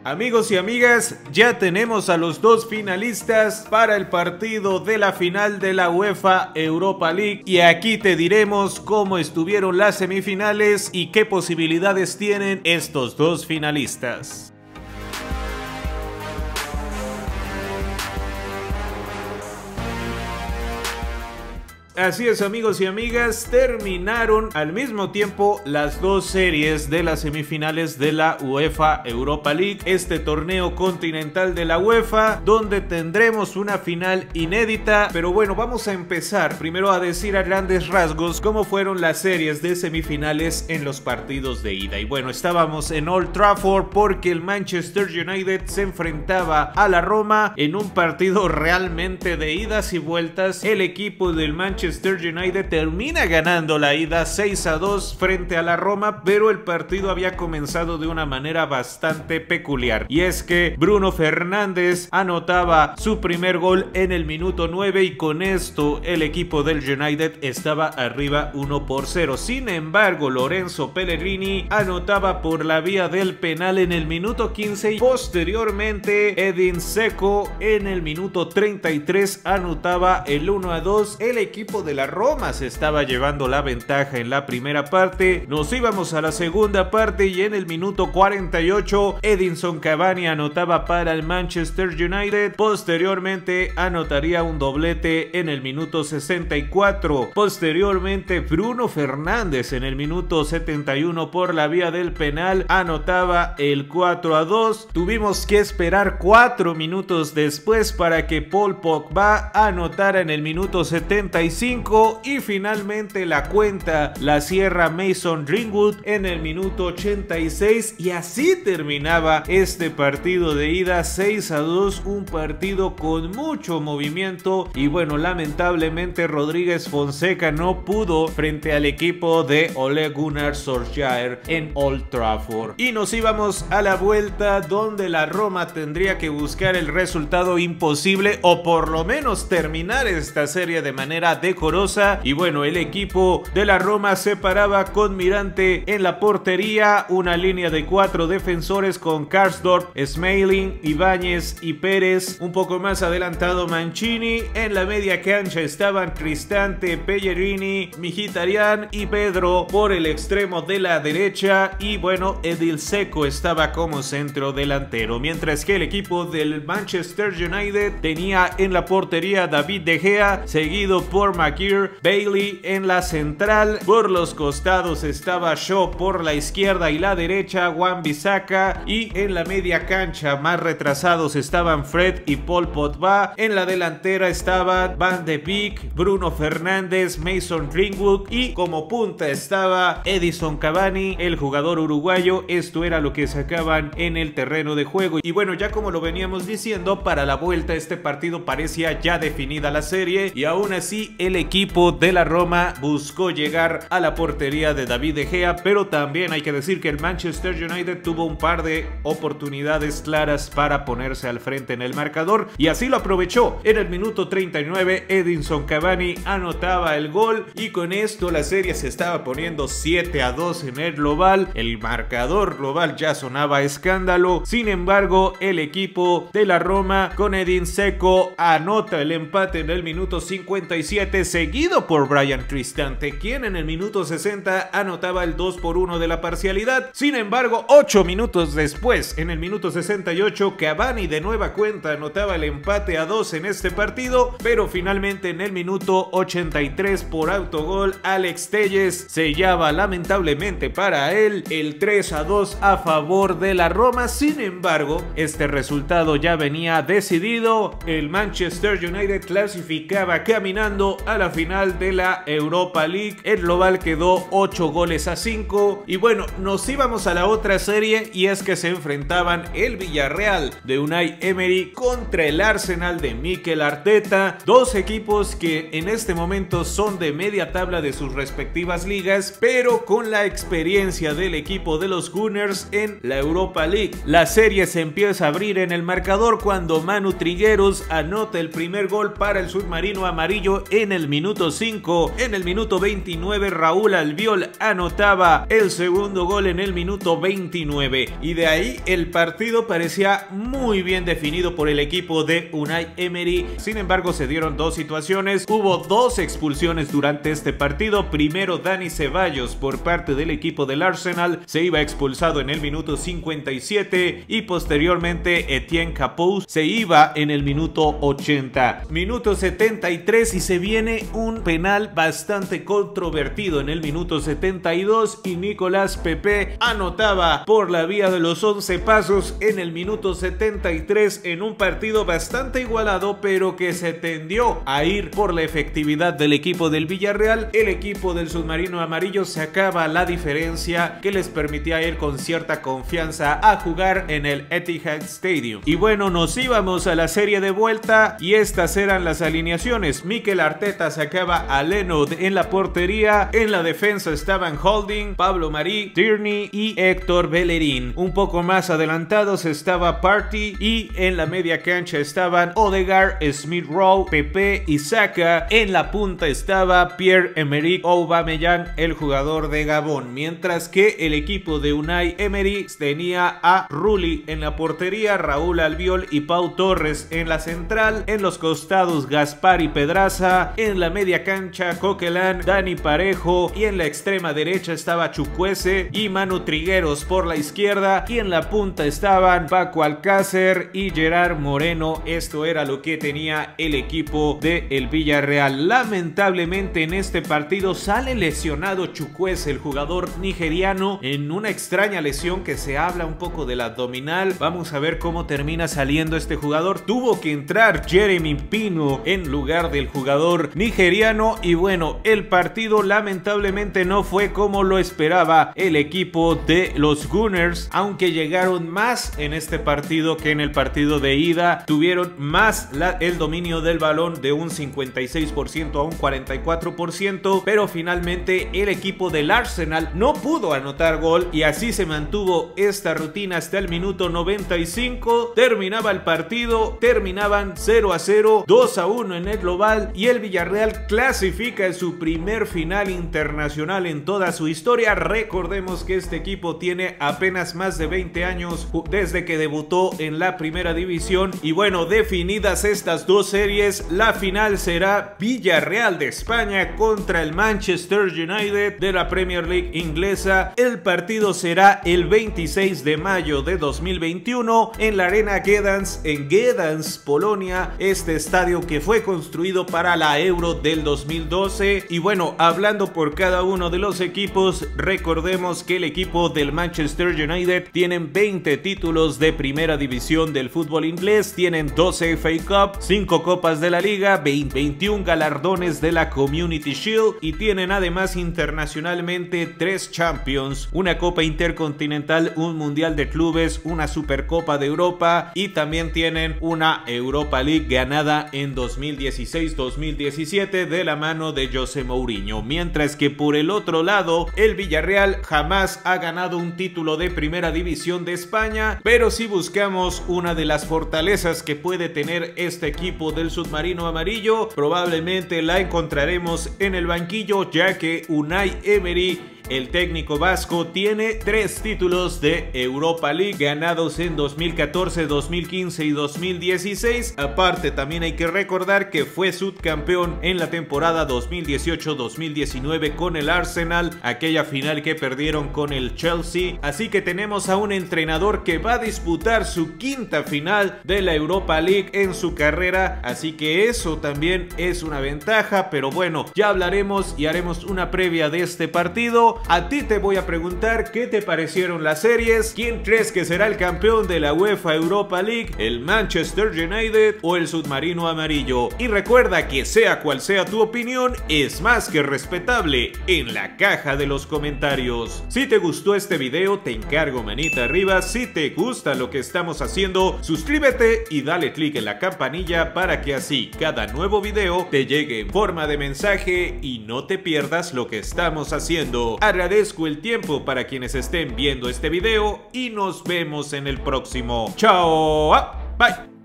Amigos y amigas, ya tenemos a los dos finalistas para el partido de la final de la UEFA Europa League y aquí te diremos cómo estuvieron las semifinales y qué posibilidades tienen estos dos finalistas. Así es, amigos y amigas, terminaron al mismo tiempo las dos series de las semifinales de la UEFA Europa League, este torneo continental de la UEFA, donde tendremos una final inédita. Pero bueno, vamos a empezar primero a decir a grandes rasgos cómo fueron las series de semifinales en los partidos de ida. Y bueno, estábamos en Old Trafford porque el Manchester United se enfrentaba a la Roma en un partido realmente de idas y vueltas. El equipo del Manchester United termina ganando la ida 6-2 frente a la Roma, pero el partido había comenzado de una manera bastante peculiar, y es que Bruno Fernández anotaba su primer gol en el minuto 9 y con esto el equipo del United estaba arriba 1-0. Sin embargo, Lorenzo Pellegrini anotaba por la vía del penal en el minuto 15 y posteriormente Edin Dzeko en el minuto 33 anotaba el 1-2. El equipo de la Roma se estaba llevando la ventaja en la primera parte. Nos íbamos a la segunda parte y en el minuto 48 Edinson Cavani anotaba para el Manchester United. Posteriormente anotaría un doblete en el minuto 64. Posteriormente Bruno Fernández en el minuto 71 por la vía del penal anotaba el 4-2. Tuvimos que esperar 4 minutos después para que Paul Pogba anotara en el minuto 75 y finalmente la cuenta la cierra Mason Greenwood en el minuto 86 y así terminaba este partido de ida 6-2, un partido con mucho movimiento. Y bueno, lamentablemente Rodríguez Fonseca no pudo frente al equipo de Ole Gunnar Solskjaer en Old Trafford y nos íbamos a la vuelta donde la Roma tendría que buscar el resultado imposible o por lo menos terminar esta serie de manera decorosa. Y bueno, el equipo de la Roma se paraba con Mirante en la portería, una línea de 4 defensores con Karsdorp, Smalling, Ibáñez y Pérez, un poco más adelantado Mancini. En la media cancha estaban Cristante, Pellegrini, Mkhitaryan y Pedro por el extremo de la derecha y bueno, Edin Dzeko estaba como centro delantero, mientras que el equipo del Manchester United tenía en la portería David De Gea, seguido por Maguire, Bailey en la central. Por los costados estaba Shaw por la izquierda y la derecha, Wan-Bissaka, y en la media cancha más retrasados estaban Fred y Paul Pogba. En la delantera estaba Van de Beek, Bruno Fernández, Mason Greenwood y como punta estaba Edinson Cavani, el jugador uruguayo. Esto era lo que sacaban en el terreno de juego. Y bueno, ya como lo veníamos diciendo, para la vuelta este partido parecía ya definida la serie y aún así el equipo de la Roma buscó llegar a la portería de David De Gea, pero también hay que decir que el Manchester United tuvo un par de oportunidades claras para ponerse al frente en el marcador y así lo aprovechó. En el minuto 39 Edinson Cavani anotaba el gol y con esto la serie se estaba poniendo 7-2 en el global. El marcador global ya sonaba a escándalo. Sin embargo, el equipo de la Roma con Edin Dzeko anota el empate en el minuto 57, seguido por Bryan Cristante, quien en el minuto 60 anotaba el 2-1 de la parcialidad. Sin embargo, 8 minutos después, en el minuto 68, Cavani de nueva cuenta anotaba el empate a 2 en este partido, pero finalmente en el minuto 83 por autogol, Alex Telles sellaba lamentablemente para él el 3-2 a favor de la Roma. Sin embargo, este resultado ya venía decidido. El Manchester United clasificaba caminando a la final de la Europa League. El global quedó 8-5 y bueno, nos íbamos a la otra serie y es que se enfrentaban el Villarreal de Unai Emery contra el Arsenal de Mikel Arteta, dos equipos que en este momento son de media tabla de sus respectivas ligas, pero con la experiencia del equipo de los Gunners en la Europa League. La serie se empieza a abrir en el marcador cuando Manu Trigueros anota el primer gol para el submarino amarillo en el el minuto 5. En el minuto 29 Raúl Albiol anotaba el segundo gol en el minuto 29. Y de ahí el partido parecía muy bien definido por el equipo de Unai Emery. Sin embargo, se dieron dos situaciones. Hubo dos expulsiones durante este partido. Primero, Dani Ceballos por parte del equipo del Arsenal se iba expulsado en el minuto 57 y posteriormente Etienne Capoue se iba en el minuto 80. Minuto 73 y se viene un penal bastante controvertido en el minuto 72 y Nicolás Pepe anotaba por la vía de los 11 pasos en el minuto 73 en un partido bastante igualado, pero que se tendió a ir por la efectividad del equipo del Villarreal. El equipo del submarino amarillo sacaba la diferencia que les permitía ir con cierta confianza a jugar en el Etihad Stadium. Y bueno, nos íbamos a la serie de vuelta y estas eran las alineaciones. Mikel Arteta sacaba a Leno en la portería, en la defensa estaban Holding, Pablo Marí, Tierney y Héctor Bellerín. Un poco más adelantados estaba Partey y en la media cancha estaban Odegaard, Smith Rowe, Pepe y Saka. En la punta estaba Pierre-Emerick Aubameyang, el jugador de Gabón, mientras que el equipo de Unai Emery tenía a Rulli en la portería, Raúl Albiol y Pau Torres en la central, en los costados Gaspar y Pedraza, en la media cancha Coquelin, Dani Parejo y en la extrema derecha estaba Chukwueze y Manu Trigueros por la izquierda y en la punta estaban Paco Alcácer y Gerard Moreno. Esto era lo que tenía el equipo del Villarreal. Lamentablemente en este partido sale lesionado Chukwueze, el jugador nigeriano, en una extraña lesión que se habla un poco del abdominal. Vamos a ver cómo termina saliendo este jugador. Tuvo que entrar Jeremy Pino en lugar del jugador nigeriano y bueno, el partido lamentablemente no fue como lo esperaba el equipo de los Gunners, aunque llegaron más en este partido que en el partido de ida. Tuvieron más el dominio del balón de un 56% a un 44%, pero finalmente el equipo del Arsenal no pudo anotar gol y así se mantuvo esta rutina hasta el minuto 95. Terminaba el partido, terminaban 0-0, 2-1 en el global y el Villarreal clasifica en su primer final internacional en toda su historia. Recordemos que este equipo tiene apenas más de 20 años desde que debutó en la primera división y bueno, definidas estas dos series, la final será Villarreal de España contra el Manchester United de la Premier League inglesa. El partido será el 26 de mayo de 2021 en la Arena Gdańsk en Gdańsk, Polonia, este estadio que fue construido para la Euro del 2012. Y bueno, hablando por cada uno de los equipos, recordemos que el equipo del Manchester United tienen 20 títulos de primera división del fútbol inglés, tienen 12 FA Cup, 5 copas de la liga, 21 galardones de la Community Shield y tienen además internacionalmente 3 Champions, una Copa Intercontinental, un Mundial de Clubes, una Supercopa de Europa y también tienen una Europa League ganada en 2016-2017 de la mano de José Mourinho. Mientras que por el otro lado, el Villarreal jamás ha ganado un título de primera división de España, pero si buscamos una de las fortalezas que puede tener este equipo del submarino amarillo, probablemente la encontraremos en el banquillo, ya que Unai Emery, el técnico vasco, tiene 3 títulos de Europa League ganados en 2014, 2015 y 2016. Aparte, también hay que recordar que fue subcampeón en la temporada 2018-2019 con el Arsenal, aquella final que perdieron con el Chelsea. Así que tenemos a un entrenador que va a disputar su 5ª final de la Europa League en su carrera, así que eso también es una ventaja. Pero bueno, ya hablaremos y haremos una previa de este partido. A ti te voy a preguntar qué te parecieron las series, quién crees que será el campeón de la UEFA Europa League, el Manchester United o el submarino amarillo. Y recuerda que sea cual sea tu opinión, es más que respetable en la caja de los comentarios. Si te gustó este video, te encargo manita arriba. Si te gusta lo que estamos haciendo, suscríbete y dale click en la campanilla para que así cada nuevo video te llegue en forma de mensaje y no te pierdas lo que estamos haciendo. Agradezco el tiempo para quienes estén viendo este video y nos vemos en el próximo. ¡Chao! ¡Bye!